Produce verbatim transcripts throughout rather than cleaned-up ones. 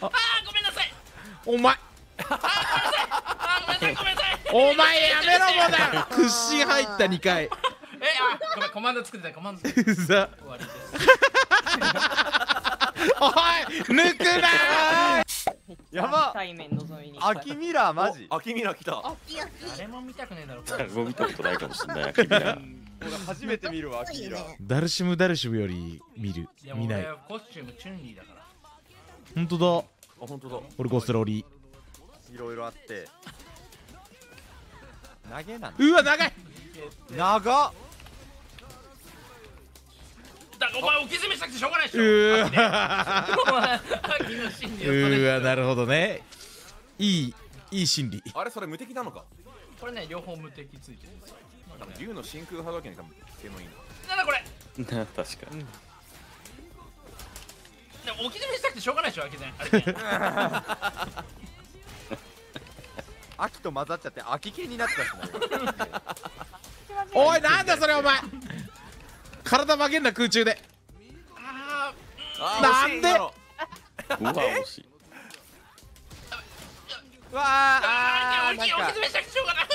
あーごめんなさい。 お前あーごめんなさいごめんなさい。 お前やめろモダン屈伸入ったにかい。 えあごめんコマンド作ってたコマンド作ってた。 うざ終わりです。 おい抜くなー。 やば対面望みに。 秋ミラーマジ秋ミラ来た。 あきあき誰も見たくねえだろこれ。 誰も見たことないかもしれない。君ら俺初めて見るわ秋ミラー。 ダルシムダルシムより見るいやもう見ない。 俺はコスチュームチュンリーだから。 ほんとだ。 あ本当だ。 俺ゴスロリ。 いろいろあって投げなんだ。 うわ長い。 長っ。 だお前置き詰めしたくてしょうがないでしうょ。 ーわお前秋の心理うはそれーわなるほどね。いいいい心理。 あれそれ無敵なのか。 これね両方無敵ついてるんですよ。 多分竜の真空波動拳に多分性能いいの。 なんだこれ。 な確かに。 でも置き詰めしたくてしょうがないでしょ秋前。あれ秋と混ざっちゃって秋系になってたしおいなんだそれお前。体曲げんな空中で。 ああーなんで欲しい今のうわ惜しい。 うわあああ置き置き詰めしたくてしょうがない。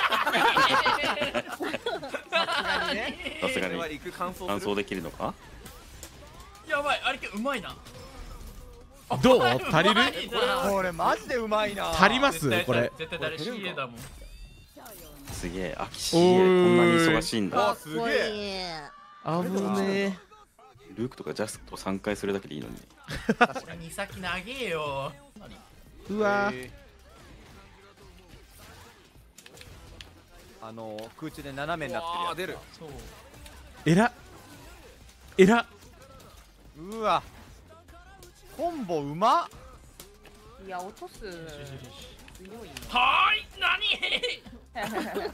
さすがにこれは行く乾燥する。 乾燥できるのか。 やばいあれうまいな。 どう足りる。 これマジでうまいな。 足りますこれ。 絶対誰 シーエー だもん。 すげえ。秋 シーエー こんなに忙しいんだ。 あすげえ。 あぶねルークとかジャストさんかいするだけでいいのに。 これに先長えよ。 ー。うわへーあのー、空中で斜めになってるやつ。 出る。 そう。 えらえら。 うわコンボうまっ。 いや落とす。強いね。 はーい何。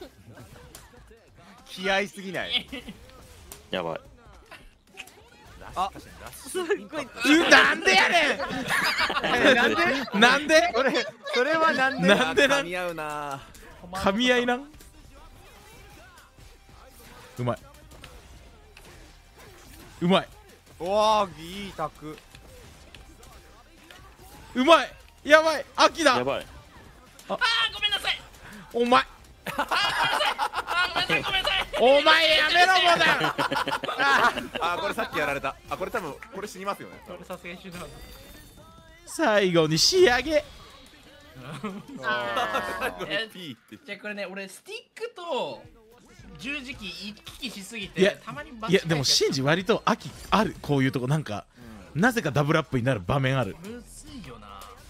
気合いすぎない。 やばい。 あすっごい。 うなんでやねえなんでん。なんでそれそれはなんで。 なんでなん噛み合うな。 噛み合いなん。うまいうまいおわいいタク。 うまいやばい秋だ。 やばい。 あーごめんなさい。 お前あーごめんなさいごめんなさい。 お前やめろモダン。 あこれさっきやられた。あこれ多分これ死にますよね。 これさすがに死ぬはず。 最後に仕上げ。 あーえピーって。 じゃあこれね俺スティックと十字キー行き来しすぎていやたまにバいやでもシンジ割と秋あるこういうとこなんかなぜかダブルアップになる場面ある。 むずいよな。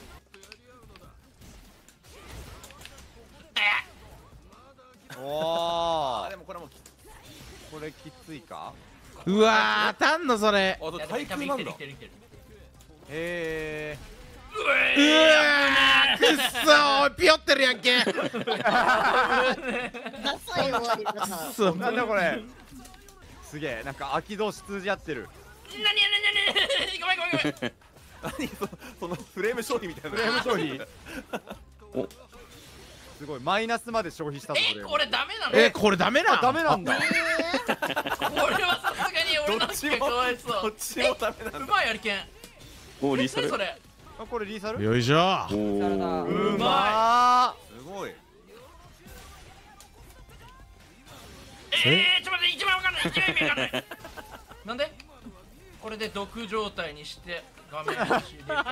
おーあでもこれもうこれきついか。 うわーたんのそれ。 あといや対空なんだ多分生き。てる生きてるへえ生きてる。 うわーくっそーおいピヨってるやんけ。 ダサい終わり方。 そうなんだこれ。すげえなんか秋同士通じ合ってる。 なになになにごめんごめんごめん。 何そそのフレーム消費みたいな。 フレーム消費おすごいマイナスまで消費したぞ。 えこれダメなの。 えこれダメなダメなんだ。 これはさすがに俺の気がかわいそう。 どっちもダメなんだ。 うまいやりけん。 おリーサル。 それ。 あこれリーサル。 よいしょ。 おサルだーうますごい。 えー、ちょっと待って一番わかんない一番意味わかんない。なんで？これで毒状態にして画面越しでなん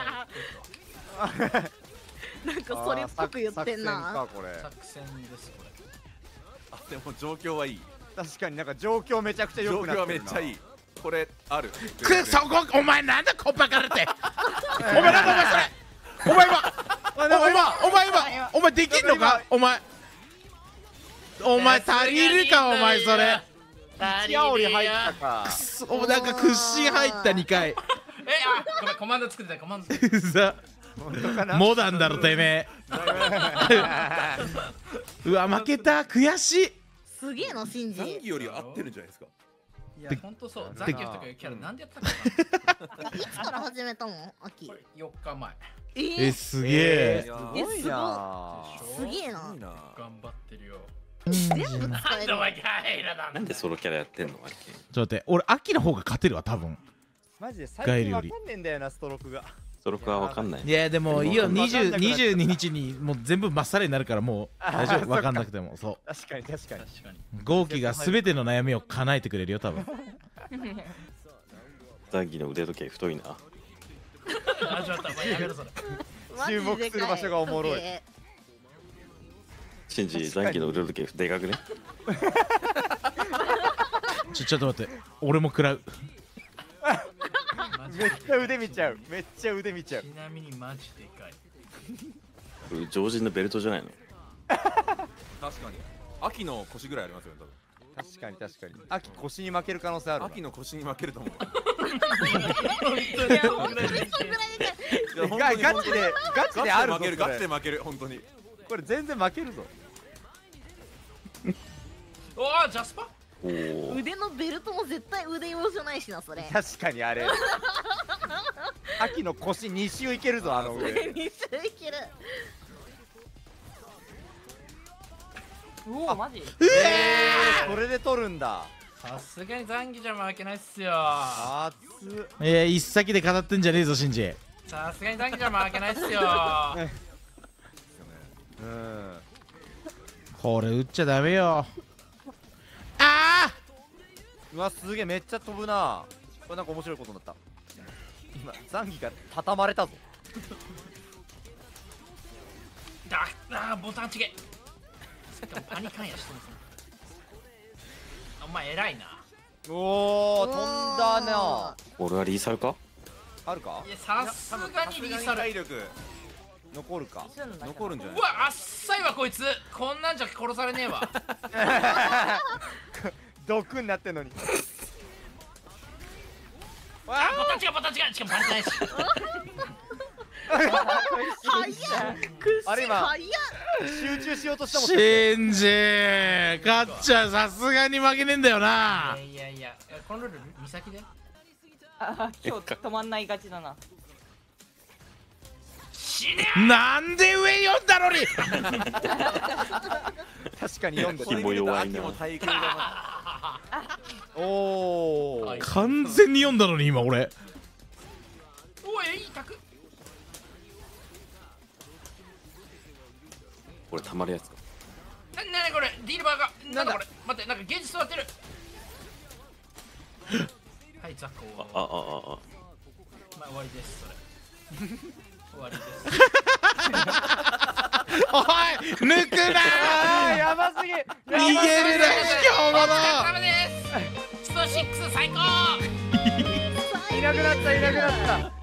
かそれっぽく言ってんな。 これ作戦ですこれ。 あでも状況はいい。 確かになんか状況めちゃくちゃ良状況はくなってるな。 めっちゃいい。これある。 くそこお前なんだこっぱからって。お前なんだお前それ。お前今お前お前今お前できんのかお前。お前足りるかお前それ。 チアオリ入ったか。 くそおなんか屈伸入ったにかい。 えあごめんコマンド作ってたコマンド作ってうざ本当かな。 モダンだろてめえ。うわ負けた悔しい。 すげえな、シンジ。 ザンギより合ってるんじゃないですか。 いやほんとそうザンギフとかいうキャラなんでやったかいつから始めたの秋な。よっかまえ。 ええすげえ。 すごいな。 すげえな。 いいな。 頑張ってるよ。 全部使なんえる。 でお前ガイラなんなんでソロキャラやってんのあれ。 ちょっと待って俺秋の方が勝てるわ多分。 マジで最近わかんねえんだよなストロークが。 ストロークは分かんない。 いやでもいいよ、 わかんなくなっちゃったにじゅうににちにもう全部まっさらになるから、もう大丈夫、分かんなくても。そ確かに確かに確かにう、豪輝が全ての悩みを叶えてくれるよ多分。 ザギの腕時計太いな。 始まったお前やめろそれマジでかい注目する場所がおもろい時計シンジ、ザギの腕時計でかくね。 ちょちょっと待って、俺も食らう。 マジめっちゃ腕見ちゃうめっちゃ腕見ちゃうちなみにマジでかいこれ常人のベルトじゃないの。 確かに秋の腰ぐらいありますよね確かに確かに秋腰に負ける可能性あるわ多分秋の腰に負けると思う本当にそんぐらいでかいそんぐらいでかいいや本当ガにガチでガチであるぞガチで負けるそれガチで負ける本当にこれ全然負けるぞおージャスパおお。 腕のベルトも絶対腕用じゃないしなそれ確かにあれ秋の腰に周いけるぞあの上に周いけるうおマジえーそれで取るんださすがにザンギじゃ負けないっすよ熱っえー、一先で語ってんじゃねえぞシンジ。 さすがにザンギじゃ負けないっすようんこれ打っちゃダメよ。あうわすげえめっちゃ飛ぶなこれなんか面白いことになった今ザンギが畳まれたぞだあーボタンちげさっきもパニカンやしてますねお前偉いなおー飛んだな俺はリーサルか。 あるかいやさすがにリーサル体力残るかすんだ残るんじゃなうわあっさいわこいつこんなんじゃ殺されねえわ毒になってんのにあボタン違うボタン違うしかもパニカンやし早っくあれ今早っ集中しようとしたもんシンジ勝っちゃさすがに負けねえんだよな。 いやいやいやこのルール美咲であ今日止まんないがちだな死ねなんで上読んだのに。 確かに読んで気も弱いな秋も体型がおおはい完全に読んだのに今俺。 おいいいタクこれたまるやつか。 な、なにこれディールバーがなんだこれ待ってなんかゲージ座ってるはいザコあああああ。 まあ終わりですそれ終わりですおい抜くなあーやばすぎー逃げるな卑怯者。 ダメですストシックス最高いなくなったいなくなった